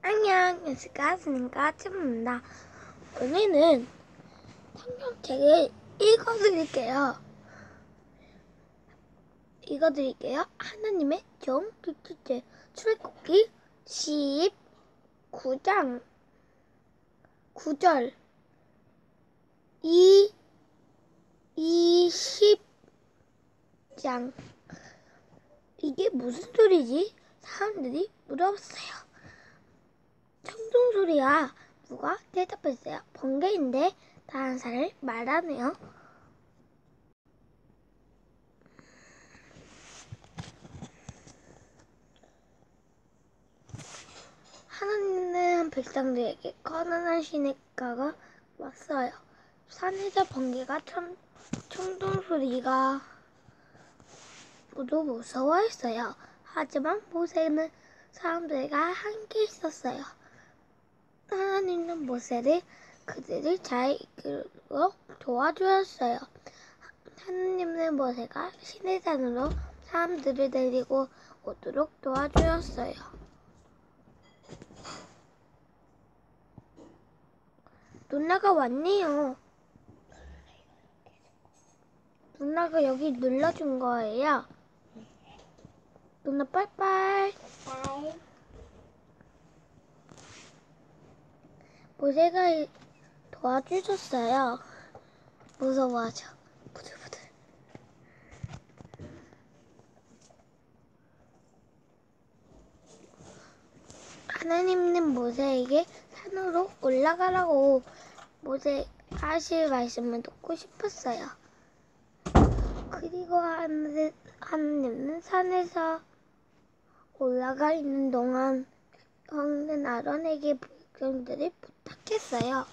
안녕, 연수가 스님과 쯤입니다. 오늘은 성경책을 읽어드릴게요. 하나님의 종 둘째 출애굽기 19장 9절 20장. 이게 무슨 소리지? 사람들이 물어봤어요. 청둥소리야. 누가 대답했어요. 번개인데 다른 사람이 말하네요. 하나님은 백성들에게 거룩한 시내가가 왔어요. 산에서 번개가 청둥소리가 모두 무서워했어요. 하지만 모세는 사람들과 함께 있었어요. 하나님은 모세를 그들을 잘 이끌고 도와주었어요. 하나님은 모세가 시내산으로 사람들을 데리고 오도록 도와주었어요. 누나가 왔네요. 누나가 여기 눌러준 거예요. 누나 빠이빠이. 모세가 도와주셨어요. 무서워하죠. 부들부들. 하나님은 모세에게 산으로 올라가라고 모세 하실 말씀을 듣고 싶었어요. 그리고 하나님은 산에서 올라가 있는 동안 형는 아론에게 백성들을 부탁했어요.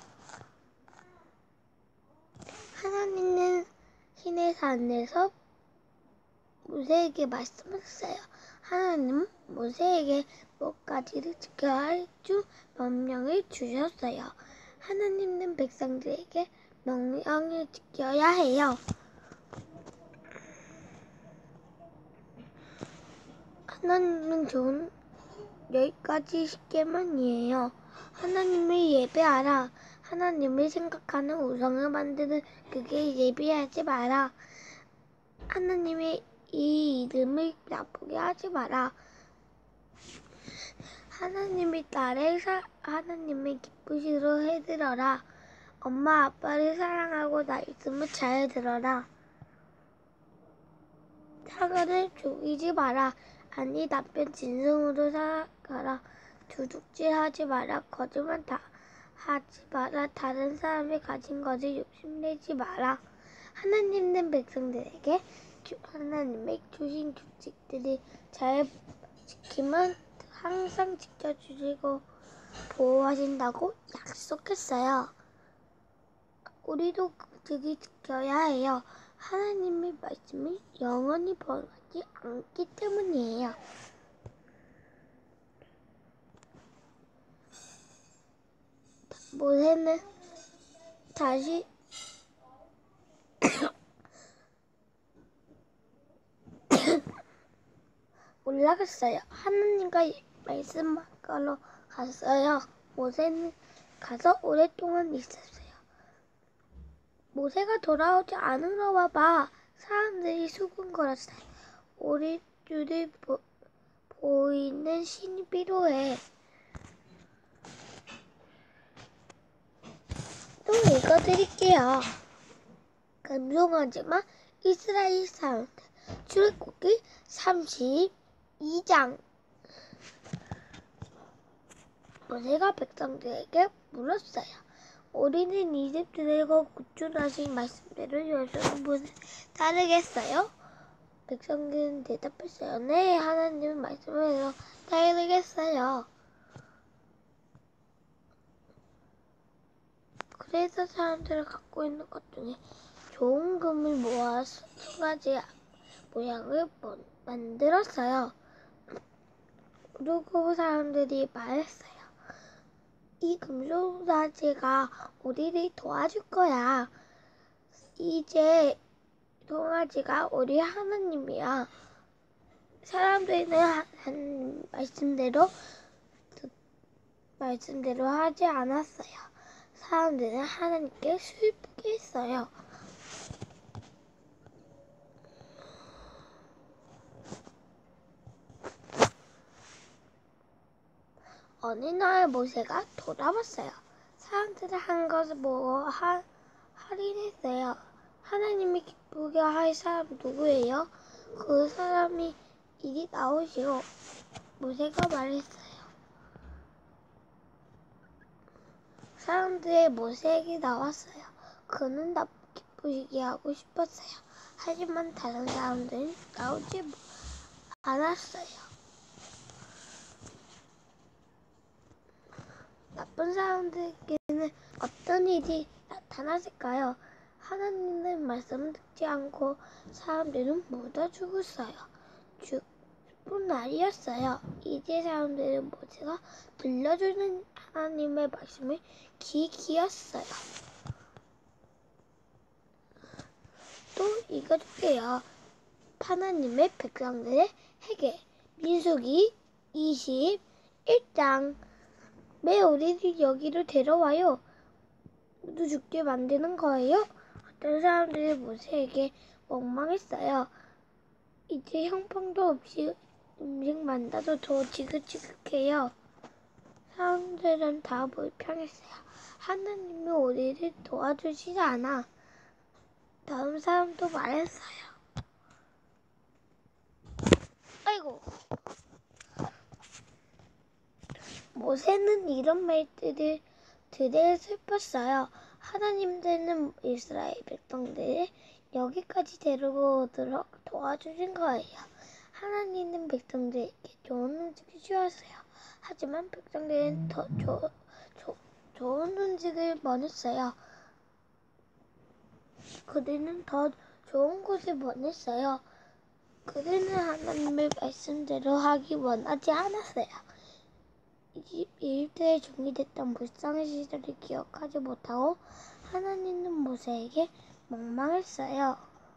하나님은 시내산에서 모세에게 말씀하셨어요. 하나님은 모세에게 몇 가지를 지켜야 할 주 명령을 주셨어요. 하나님은 백성들에게 명령을 지켜야 해요. 하나님은 좋은 10가지 십계명이에요. 하나님을 예배하라. 하나님을 생각하는 우상을 만드는 그게 예배하지 마라. 하나님의 이 이름을 나쁘게 하지 마라. 하나님의 딸을 하나님의 기쁘시로 해들어라. 엄마 아빠를 사랑하고 말씀을 잘 들어라. 사과를 죽이지 마라. 아니 남편 진심으로 살아가라. 도둑질하지 마라. 거짓말 하지 마라. 다른 사람이 가진 것을 욕심내지 마라. 하나님은 백성들에게 하나님의 주신 규칙들이 잘 지키면 항상 지켜주시고 보호하신다고 약속했어요. 우리도 규칙을 지켜야 해요. 하나님의 말씀이 영원히 변하지 않기 때문이에요. 모세는 다시 올라갔어요. 하나님과 말씀하러 갔어요. 모세는 가서 오랫동안 있었어요. 모세가 돌아오지 않으러 봐. 사람들이 수군거렸어요. 우리 눈에 보이는 신이 필요해. 또 읽어드릴게요. 감동하지만 이스라엘 사람들 출애굽기 32장. 모세가 백성들에게 물었어요. 우리는 이집트에서 구출하신 말씀대로 여러분을 따르겠어요? 백성들은 대답했어요. 네, 하나님 말씀대로 따르겠어요. 그래서 사람들이 갖고 있는 것 중에 좋은 금을 모아서 송아지 모양을 만들었어요. 그리고 사람들이 말했어요. 이 금송아지가 우리를 도와줄 거야. 이제 송아지가 우리 하나님이야. 사람들은 한 말씀대로 말씀대로 하지 않았어요. 사람들은 하나님께 슬프게 했어요. 어느 날 모세가 돌아왔어요. 사람들은 한 것을 보고 할인했어요. 하나님이 기쁘게 할 사람 누구예요? 그 사람이 이리 나오시오. 모세가 말했어요. 사람들이 모세에게 나왔어요. 그는 기쁘시게 하고 싶었어요. 하지만 다른 사람들은 나오지 않았어요. 나쁜 사람들에게는 어떤 일이 나타났을까요? 하나님의 말씀을 듣지 않고 사람들은 모두 죽었어요. 죽은 날이었어요. 이제 사람들은 모세가 들려주는 하나님의 말씀을 귀 기울였어요. 또 읽어줄게요. 하나님의 백성들의 회개. 민수기 21장. 왜 우리를 여기로 데려와요? 모두 죽게 만드는 거예요? 어떤 사람들이 모세에게 원망했어요. 이제 형편도 없이 음식 만나도 더 지긋지긋해요. 사람들은 다 불평했어요. 하나님이 우리를 도와주지 않아. 다음 사람도 말했어요. 아이고. 모세는 이런 말들을 들에 슬펐어요. 하나님들은 이스라엘 백성들을 여기까지 데리고 오도록 도와주신 거예요. 하나님은 백성들에게 좋은 음식을 주었어요. 하지만 백성들은 더 좋은 음식을 원했어요. 그들은 더 좋은 곳을 원했어요. 그들은 하나님의 말씀대로 하기 원하지 않았어요. 21세에 종이됐던 불쌍한 시절을 기억하지 못하고 하나님은 모세에게 원망했어요.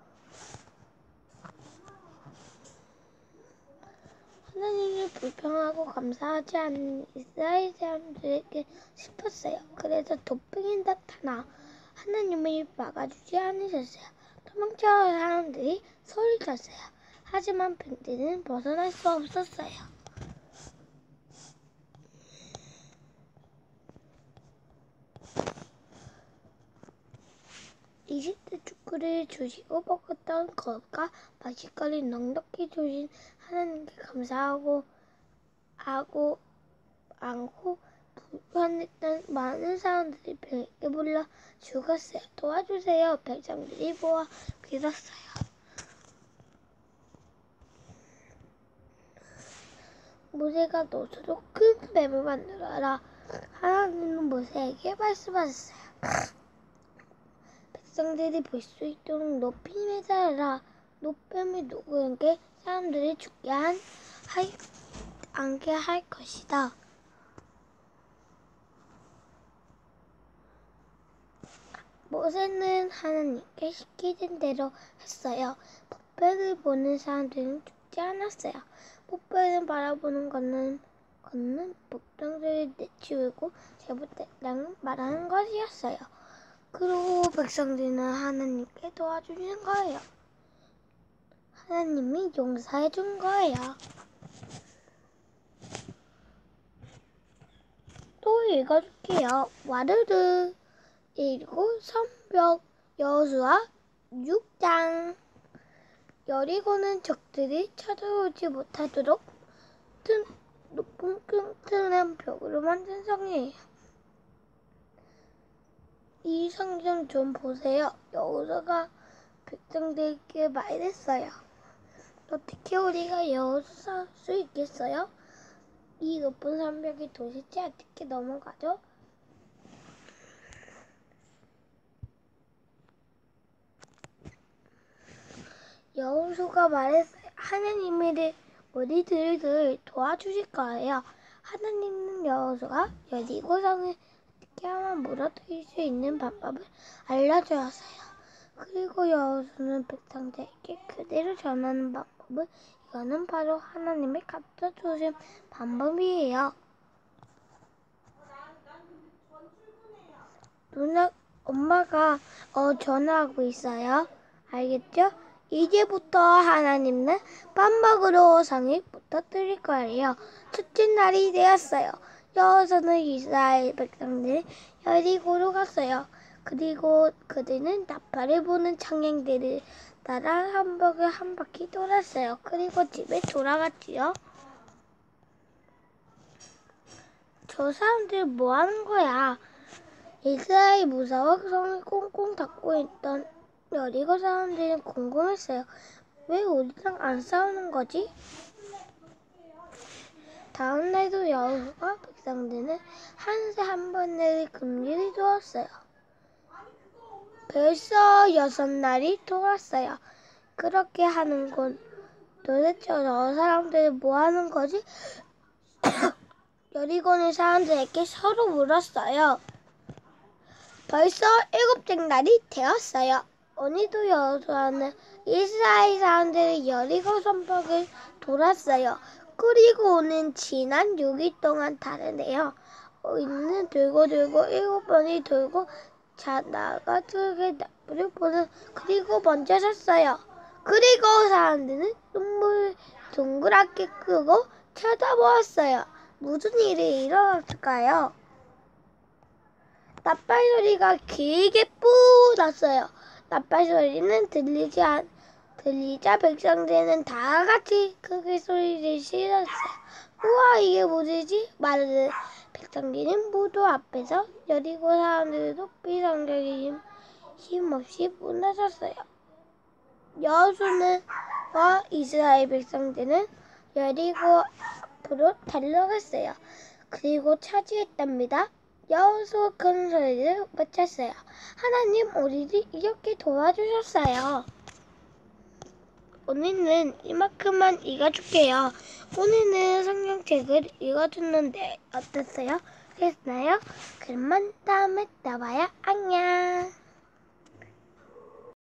하나님을 불평하고 감사하지 않는 이스라엘 사람들에게 슬펐어요. 그래서 도핑이 나타나 하나님을 막아주지 않으셨어요. 도망쳐온 사람들이 소리쳤어요. 하지만 밴드는 벗어날 수 없었어요. 20대 축구를 주시고 먹었던 것과 맛있거리 넉넉히 주신 하나님께 감사하고 않고 불편했던 많은 사람들이 병에게 불러 죽었어요. 도와주세요. 백성들이 모아 빌었어요. 모세가 너스로 큰 뱀을 만들어라. 하나님은 모세에게 말씀하셨어요. 백성들이 볼 수 있도록 높이 매달아라. 노뱀이 누구에게 사람들이 죽게 않게 할 것이다. 모세는 하나님께 시키신 대로 했어요. 목배를 보는 사람들은 죽지 않았어요. 목배를 바라보는 것은 백성들을 내치우고 잘못됐다는 말하는 것이었어요. 그리고 백성들은 하나님께 도와주는 거예요. 하나님이 용서해 준 거예요. 또 읽어줄게요. 와르르 그리고 성벽 여호수아 6장. 여리고는 적들이 쳐들어오지 못하도록 높은 튼튼한 벽으로 만든 성이에요. 이 성 좀 보세요. 여호수아가 백성들에게 말했어요. 어떻게 우리가 여호수아 수 있겠어요? 이 높은 산벽이 도대체 어떻게 넘어가죠? 여호수아가 말했어요. 하나님이 우리들을 도와주실 거예요. 하나님은 여호수아가 여리고성을 어떻게 하면 무너뜨릴 수 있는 방법을 알려주었어요. 그리고 여호수아는 백성들에게 그대로 전하는 방법을 이거는 바로 하나님이 가르쳐주신 방법이에요. 엄마가 전화하고 있어요. 알겠죠? 이제부터 하나님은 밥 먹으러 상을 부탁드릴 거예요. 첫째 날이 되었어요. 여호수아는 이스라엘 백성들이 여리고로 갔어요. 그리고 그들은 나팔을 부는 창령들을 따라 한복을 한 바퀴 돌았어요. 그리고 집에 돌아갔지요. 저 사람들 뭐 하는 거야? 이스라엘 무서워 성을 꽁꽁 닫고 있던 여리고 사람들은 궁금했어요. 왜 우리랑 안 싸우는 거지? 다음 날도 여호수아와 백성들은 한세 한 번을 금리를 두었어요. 벌써 6날이 돌았어요. 그렇게 하는군. 도대체 저 사람들은 뭐 하는 거지? 여리고는 사람들에게 서로 물었어요. 벌써 7째 날이 되었어요. 오늘도 여호수아는 이스라엘 사람들이 여리고 성벽을 돌았어요. 그리고 오는 지난 6일 동안 다르네요. 이는 돌고 7번이 돌고 자다가 들게 나무를 보는 그리고 먼저 섰어요. 그리고 사람들은 눈물을 동그랗게 끄고 쳐다보았어요. 무슨 일이 일어났을까요? 나팔 소리가 길게 뿌 났어요. 나팔 소리는 들리자 백성들은 다 같이 크게 소리를 질렀어요. 우와, 이게 뭐지? 말하는 백성들은 모두 앞에서 여리고 사람들은 높이 성벽에 힘없이 무너졌어요. 여호수아와 이스라엘 백성들은 여리고 앞으로 달려갔어요. 그리고 차지했답니다. 여호수아 큰 소리를 외쳤어요. 하나님, 우리를 이렇게 도와주셨어요. 오늘은 이만큼만 읽어줄게요. 오늘은 성경책을 읽어줬는데 어땠어요? 됐나요? 그러면 다음에 또 봐요. 안녕.